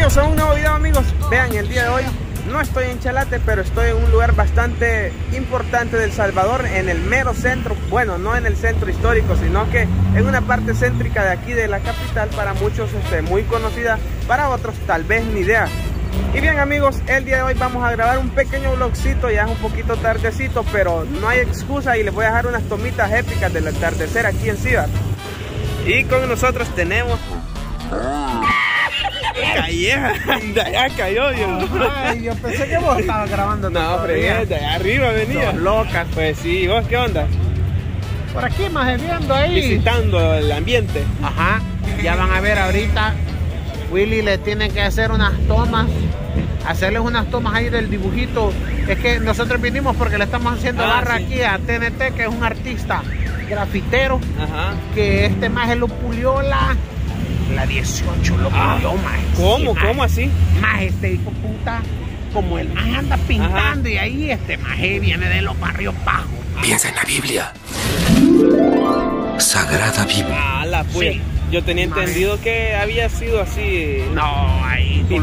Bienvenidos a un nuevo video, amigos. Vean, el día de hoy no estoy en Chalate, pero estoy en un lugar bastante importante de El Salvador, en el mero centro. Bueno, no en el centro histórico, sino que en una parte céntrica de aquí de la capital. Para muchos muy conocida, para otros tal vez ni idea. Y bien, amigos, el día de hoy vamos a grabar un pequeño vlogcito. Ya es un poquito tardecito, pero no hay excusa y les voy a dejar unas tomitas épicas del atardecer aquí en Ciudad. Y con nosotros tenemos... Calleja, de allá cayó yo. Ay, yo pensé que vos estabas grabando. No, fregué, de allá arriba venía. Dos locas. Pues sí, ¿vos qué onda? Por aquí más viendo ahí. Visitando el ambiente. Ajá, ya van a ver ahorita. Willy le tiene que hacer unas tomas. Hacerles unas tomas ahí del dibujito. Es que nosotros vinimos porque le estamos haciendo barra aquí a TNT, que es un artista grafitero. Ajá. Que este maje lo pulió la 18 lo pulió, maje. ¿Cómo? Sí, ¿Cómo así? Maje, este hijo puta, como el maje anda pintando. Ajá. Y ahí este maje viene de los barrios bajos. Piensa en la Biblia. Sagrada Biblia. Ah, la pues. Sí. Yo tenía entendido que había sido así. No, ahí con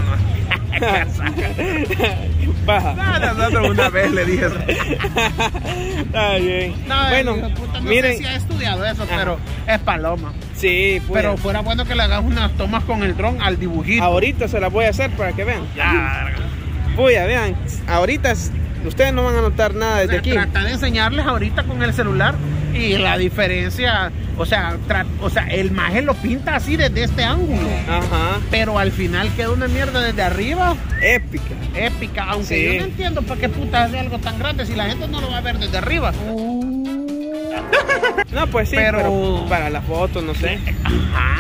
baja. No, nosotros una vez le dije eso. Está bien. No, bueno, puta, no miren. sé si ha estudiado eso, pero es paloma. Sí, pues. Pero fuera bueno que le hagas unas tomas con el dron al dibujito. Ahorita se las voy a hacer para que vean. Ya. Pues ya vean, ahorita ustedes no van a notar nada desde aquí. Trata de enseñarles ahorita con el celular y la diferencia, o sea, el maje lo pinta así desde este ángulo. Ajá. Pero al final queda una mierda desde arriba. Épica. Épica, aunque sí. Yo no entiendo para qué puta hace algo tan grande si la gente no lo va a ver desde arriba. No, pues sí, pero para la foto, no sé. Ajá.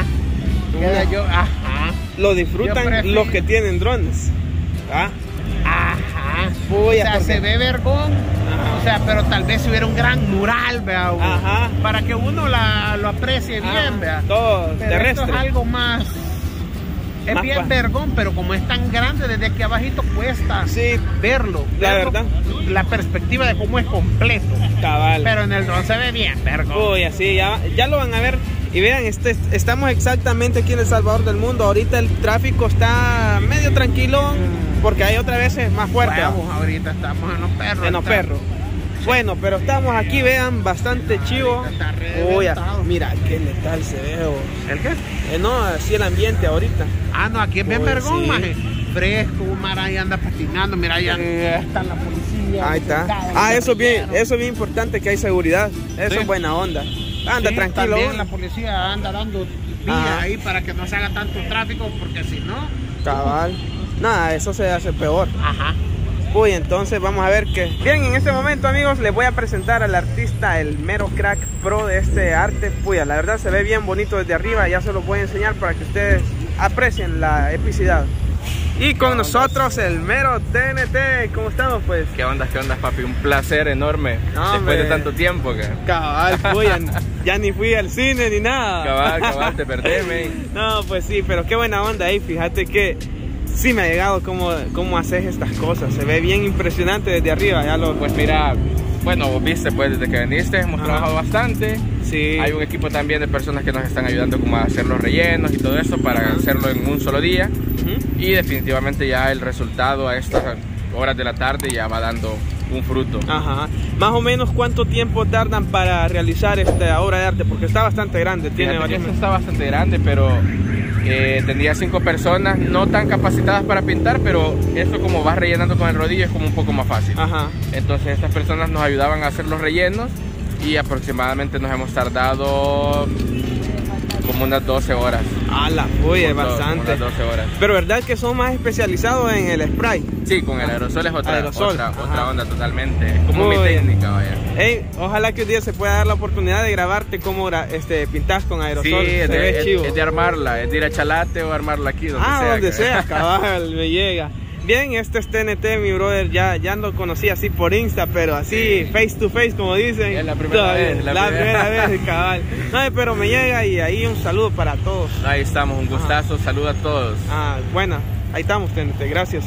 Ajá. Lo disfrutan los que tienen drones. ¿Ah? Ajá. O sea, se ve vergón. Ajá. O sea, pero tal vez si hubiera un gran mural, vea. Ajá. Para que uno lo aprecie bien, vea. Todo pero terrestre. Esto es algo más... Es bien vergón, pero como es tan grande desde aquí abajito cuesta verlo. La verdad. La perspectiva de cómo es completo. Cabal. Pero en el dron se ve bien vergón. Uy, así, ya lo van a ver. Y vean, estamos exactamente aquí en El Salvador del Mundo. Ahorita el tráfico está medio tranquilo, porque hay otras veces más fuerte. Vamos, ahorita estamos en los perros. En los perros. Bueno, pero estamos aquí, vean, bastante chivo. Uy, mira, qué letal se ve. ¿El qué? No, así el ambiente ahorita. Ah, no, aquí es bien vergón, maje. Fresco, Mara ahí anda patinando, mira, ahí está la policía. Ahí está. Eso es bien importante, que hay seguridad. Eso es buena onda. Anda tranquilo. También la policía anda dando vía ahí para que no se haga tanto tráfico, porque si no... Cabal. Nada, eso se hace peor. Ajá. Uy, entonces vamos a ver qué. Bien, en este momento, amigos, les voy a presentar al artista, el mero crack pro de este arte. Puya, la verdad se ve bien bonito desde arriba. Ya se los voy a enseñar para que ustedes aprecien la epicidad. Y con nosotros el mero TNT. ¿Cómo estamos, pues? ¿Qué onda, papi? Un placer enorme. No, después de tanto tiempo. Cabal, puya, ya ni fui al cine ni nada. Cabal, te perdés, man. No, pues sí, pero qué buena onda ahí. Fíjate que sí me ha llegado cómo haces estas cosas. Se ve bien impresionante desde arriba. Pues mira, bueno, vos viste, pues desde que viniste hemos trabajado bastante. Sí. Hay un equipo también de personas que nos están ayudando como a hacer los rellenos y todo eso para hacerlo en un solo día. Y definitivamente ya el resultado a estas horas de la tarde ya va dando un fruto. Ajá. Más o menos ¿cuánto tiempo tardan para realizar esta obra de arte? Porque está bastante grande. Está bastante grande, pero tendría 5 personas no tan capacitadas para pintar, pero eso como vas rellenando con el rodillo es como un poco más fácil. Ajá. Entonces estas personas nos ayudaban a hacer los rellenos y aproximadamente nos hemos tardado como unas 12 horas. Ah, la puya, es bastante. Unas 12 horas. Pero ¿verdad que son más especializados en el spray? Sí, con el aerosol es otra onda totalmente. Es como mi técnica, vaya. Ey, ojalá que un día se pueda dar la oportunidad de grabarte cómo pintas con aerosol. Sí, es de armarla, es de ir a Chalate o armarla aquí, donde sea, cabal, me llega. Bien, este es TNT, mi brother, ya lo conocí así por Insta, pero así face to face, como dicen. Es la primera vez. La primera vez, cabal. No, pero me llega y ahí un saludo para todos. Ahí estamos, un gustazo, saludo a todos. Bueno, ahí estamos, TNT, gracias.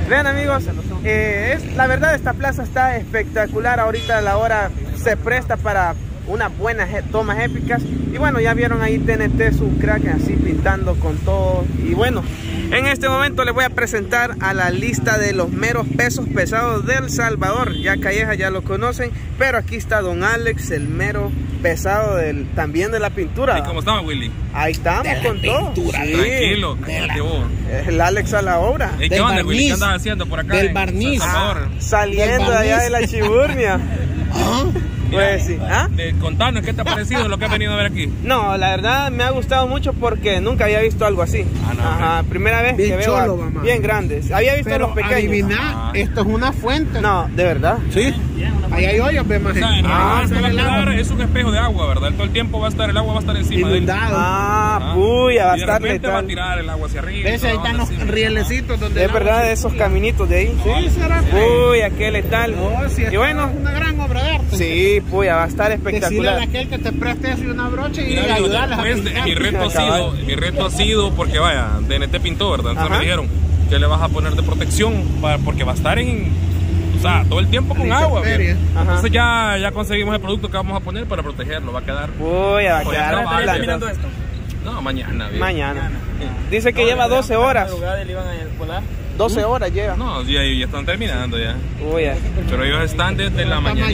Vean amigos, la verdad esta plaza está espectacular. Ahorita la hora se presta para unas buenas tomas épicas. Y bueno, ya vieron ahí TNT, su crack así pintando con todo. Y bueno, en este momento les voy a presentar a la lista de los meros pesos pesados de El Salvador. Ya Calleja ya lo conocen, pero aquí está Don Alex, el mero pesado también de la pintura. ¿Y cómo estamos, Willy? Ahí estamos con todo. Sí. Tranquilo, el Alex a la obra. ¿Qué onda, Willy? ¿Qué andas haciendo por acá? Del barniz. Saliendo de allá de la Chiburnia. Pues sí. Contanos, ¿qué te ha parecido lo que has venido a ver aquí? No, la verdad me ha gustado mucho porque nunca había visto algo así. Ajá, primera vez bien que cholo, veo mamá. Bien grandes. Había visto los pequeños. Adivina, esto es una fuente. No, de verdad. Sí. Ahí hay hoyos, ve, más. Es un espejo de agua, ¿verdad? Todo el tiempo el agua va a estar encima de él. Puya, va a estar letal. letal. Va a tirar el agua hacia arriba. ¿Ves? Ahí están los rielecitos donde. Es verdad, esos caminitos de ahí. Sí, será. Puya, qué letal. No, sí, y bueno, es una gran obra de arte. Sí, puya, va a estar espectacular. Decirle a aquel que te preste eso y una brocha y ayudarles a pintar. Mi reto ha sido porque vaya, DNT pintó, ¿verdad? Entonces me dijeron que le vas a poner de protección porque va a estar todo el tiempo con agua. Entonces ya conseguimos el producto que vamos a poner para protegerlo, va a quedar. Uy, va a quedar. ¿Está terminando esto? No, mañana. Mañana. Dice que lleva 12 horas. 12 horas lleva. No, ya están terminando ya. Uy, pero ellos están desde la mañana.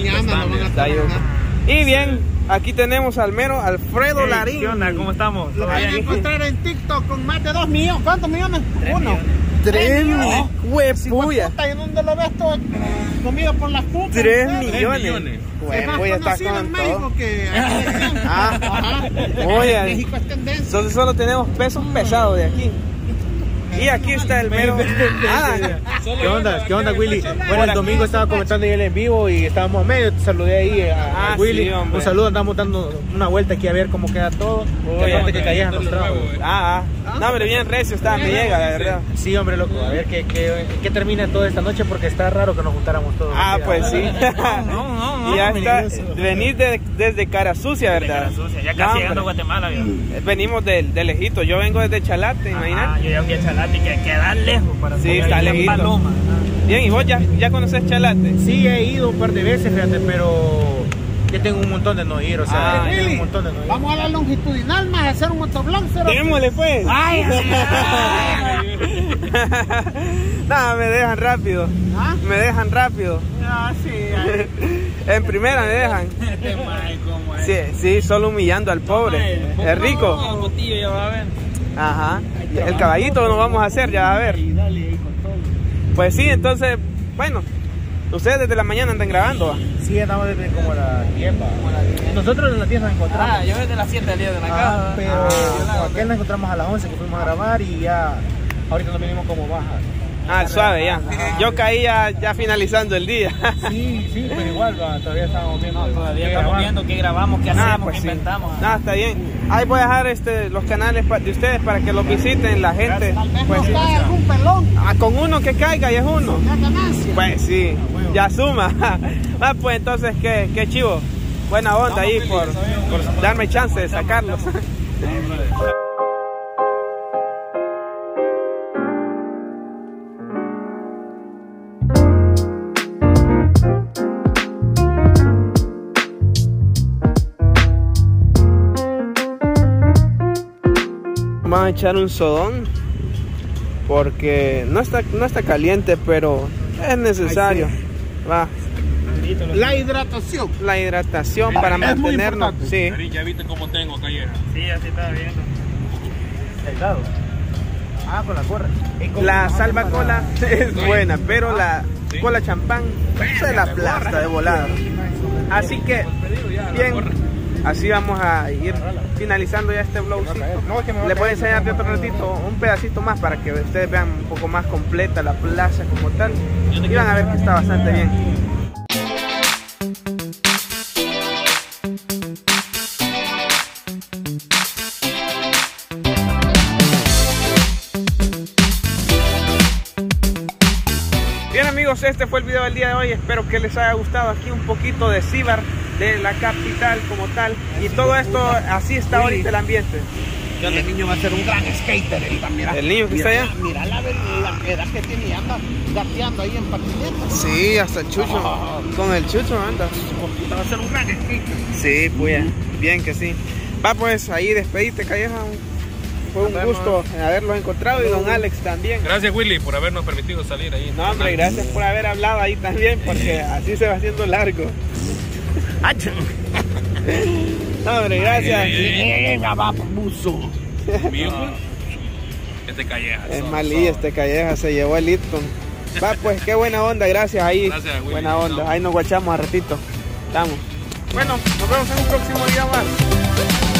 Y bien, aquí tenemos al mero Alfredo Larín. ¿Qué onda? ¿Cómo estamos? Lo van a encontrar en TikTok con más de 2 millones. ¿Cuántos millones? 3 millones. Huepuya. ¿Y dónde lo ves todo comido por las putas? 3 millones. Es más conocido en México que Oye, México es tendencia. Entonces solo tenemos pesos pesados de aquí. Y aquí está el mero. ¿Qué onda, Willy? Bueno, el domingo estaba comentando yo en vivo y estábamos a medio. Te saludé ahí a Willy. Sí, un saludo, andamos dando una vuelta aquí a ver cómo queda todo. Que Calleja nos trajo. No, pero bien recio está, me llega, la verdad. Sí, hombre, loco. A ver qué termina toda esta noche porque está raro que nos juntáramos todos. Pues sí. Y ya está. Venís desde Cara Sucia, ¿verdad? Cara Sucia, ya casi llegando a Guatemala. Venimos de lejito. Yo vengo desde Chalate, imagínate. Yo ya fui a Chalate. Que queda lejos para está lejito. Paloma. Bien, ¿y vos ya conoces Chalate? Sí, he ido un par de veces, fíjate, pero yo tengo un montón de no ir, o sea, tengo un montón de no ir. Vamos a la longitudinal más a hacer un motoblog. Démosle pues. Ay. No, me dejan rápido. Me dejan rápido. En primera me dejan. Sí, solo humillando al pobre. Es rico. Ajá. El caballito nos vamos a hacer, ya va a ver. Pues sí, entonces, bueno, ustedes desde la mañana andan grabando. Sí, andamos desde como las 10. Nosotros en las 10 nos encontramos. Yo desde las 7 del día de la casa. Pero aquel nos encontramos a las 11 que fuimos a grabar y ya ahorita nos venimos como baja. Suave ya. Yo caí ya finalizando el día. Sí, pero igual todavía estamos viendo. Todavía estamos viendo qué grabamos, qué hacemos, qué inventamos. Está bien. Ahí voy a dejar los canales de ustedes para que los visiten la gente. Pues sí. Algún pelón. Con uno que caiga y es uno. Pues sí, ya suma. Pues entonces qué chivo. Buena onda ahí por darme chance de sacarlos. Vamos a echar un sodón porque no está caliente, pero es necesario. Va. La hidratación para mantenernos. Sí. Ya viste cómo tengo, Calleja. Sí, así estaba viendo. Delgado. Con la corra. La salvacola es buena, pero la cola champán se la aplasta de volada. Así que, bien. Así vamos a ir finalizando ya este vlogcito. Les voy a enseñar de otro ratito un pedacito más para que ustedes vean un poco más completa la plaza como tal. Y van a ver que está bastante bien. Bien amigos, este fue el video del día de hoy. Espero que les haya gustado aquí un poquito de Cibar, de la capital como tal. Y todo esto, así está ahorita el ambiente. El niño va a ser un gran skater. Mira, el niño que está allá. Mira la edad que tiene y anda gateando ahí en patineta. Sí, hasta el Chucho. Con el Chucho anda. Va a ser un gran skater. Sí, pues, bien que sí. Va pues, ahí despedite, Calleja. Fue un gusto haberlos encontrado y don Alex también. Gracias, Willy, por habernos permitido salir ahí. No, hombre, gracias por haber hablado ahí también, porque así se va haciendo largo. No, hombre, gracias. Este Calleja. Es malí, este Calleja se llevó el Lipton. Va pues, qué buena onda, gracias ahí. Gracias, Willy. Buena onda, ahí nos guachamos a ratito. Estamos. Bueno, nos vemos en un próximo video más.